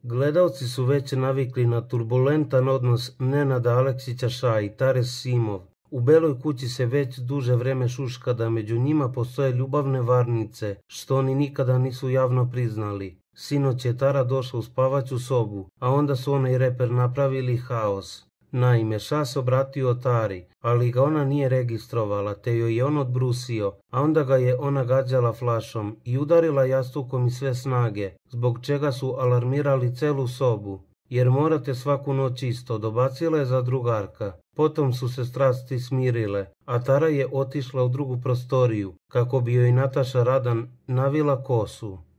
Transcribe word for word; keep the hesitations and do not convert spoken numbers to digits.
Gledalci su već navikli na turbulentan odnos Nenada Aleksića i Tare Simov. U Beloj kući se već duže vreme šuška da među njima postoje ljubavne varnice, što oni nikada nisu javno priznali. Sinoć je Tara došla u spavaću sobu, a onda su ona i reper napravili haos. Naime, Ša se obratio Tari, ali ga ona nije registrovala, te joj je on odbrusio, a onda ga je ona gađala flašom i udarila jastukom iz sve snage, zbog čega su alarmirali celu sobu. Jer morate svaku noć isto, dobacila je za drugarka. Potom su se strasti smirile, a Tara je otišla u drugu prostoriju, kako bi joj Nataša Radan navila kosu.